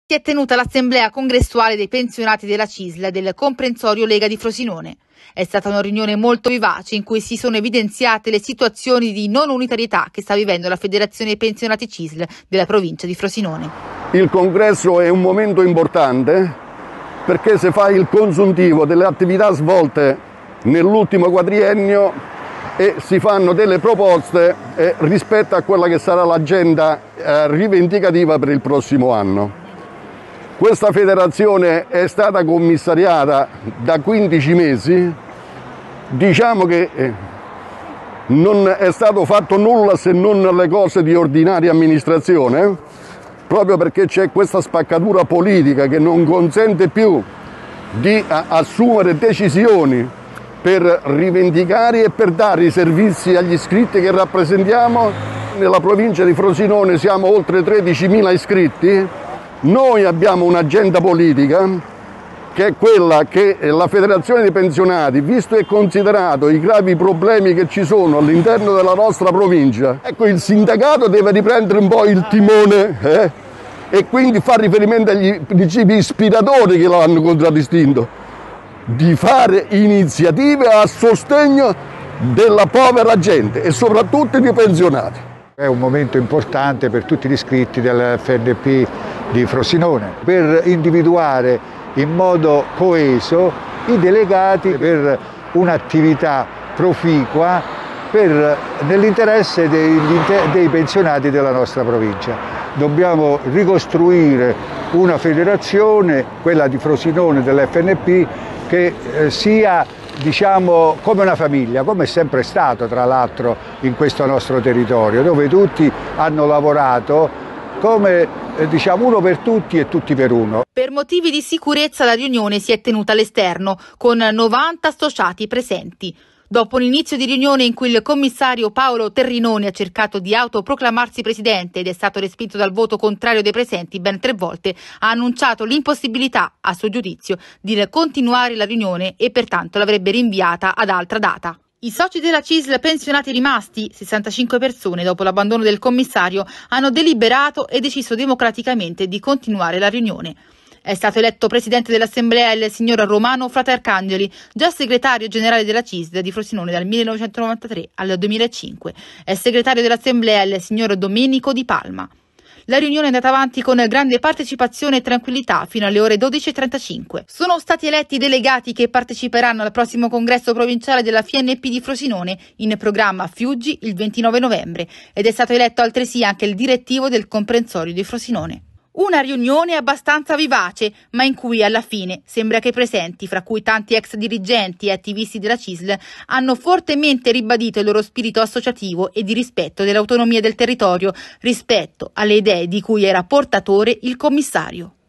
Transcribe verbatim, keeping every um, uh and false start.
Si è tenuta l'assemblea congressuale dei pensionati della C I S L del comprensorio Lega di Frosinone. È stata una riunione molto vivace in cui si sono evidenziate le situazioni di non unitarietà che sta vivendo la Federazione Pensionati C I S L della provincia di Frosinone. Il congresso è un momento importante perché si fa il consuntivo delle attività svolte nell'ultimo quadriennio e si fanno delle proposte eh, rispetto a quella che sarà l'agenda eh, rivendicativa per il prossimo anno. Questa federazione è stata commissariata da quindici mesi, diciamo che eh, non è stato fatto nulla se non le cose di ordinaria amministrazione, proprio perché c'è questa spaccatura politica che non consente più di a, assumere decisioni per rivendicare e per dare i servizi agli iscritti che rappresentiamo. Nella provincia di Frosinone siamo oltre tredicimila iscritti. Noi abbiamo un'agenda politica che è quella che la Federazione dei Pensionati, visto e considerato i gravi problemi che ci sono all'interno della nostra provincia, ecco, il sindacato deve riprendere un po' il timone eh, e quindi fare riferimento agli principi ispiratori che lo hanno contraddistinto, di fare iniziative a sostegno della povera gente e soprattutto dei pensionati. È un momento importante per tutti gli iscritti dell'F N P di Frosinone per individuare in modo coeso i delegati per un'attività proficua per, nell'interesse dei, dei pensionati della nostra provincia. Dobbiamo ricostruire una federazione, quella di Frosinone dell'F N P, che eh, sia, diciamo, come una famiglia, come è sempre stato tra l'altro in questo nostro territorio, dove tutti hanno lavorato come eh, diciamo uno per tutti e tutti per uno. Per motivi di sicurezza la riunione si è tenuta all'esterno con novanta associati presenti. Dopo un inizio di riunione in cui il commissario Paolo Terrinoni ha cercato di autoproclamarsi presidente ed è stato respinto dal voto contrario dei presenti ben tre volte, ha annunciato l'impossibilità, a suo giudizio, di continuare la riunione e pertanto l'avrebbe rinviata ad altra data. I soci della C I S L pensionati rimasti, sessantacinque persone dopo l'abbandono del commissario, hanno deliberato e deciso democraticamente di continuare la riunione. È stato eletto presidente dell'assemblea il signor Romano Fratercangeli, già segretario generale della C I S L di Frosinone dal millenovecentonovantatré al duemilacinque. È segretario dell'assemblea il signor Domenico Di Palma. La riunione è andata avanti con grande partecipazione e tranquillità fino alle ore dodici e trentacinque. Sono stati eletti i delegati che parteciperanno al prossimo congresso provinciale della F N P di Frosinone, in programma a Fiuggi il ventinove novembre, ed è stato eletto altresì anche il direttivo del comprensorio di Frosinone. Una riunione abbastanza vivace, ma in cui alla fine sembra che i presenti, fra cui tanti ex dirigenti e attivisti della C I S L, hanno fortemente ribadito il loro spirito associativo e di rispetto dell'autonomia del territorio rispetto alle idee di cui era portatore il commissario.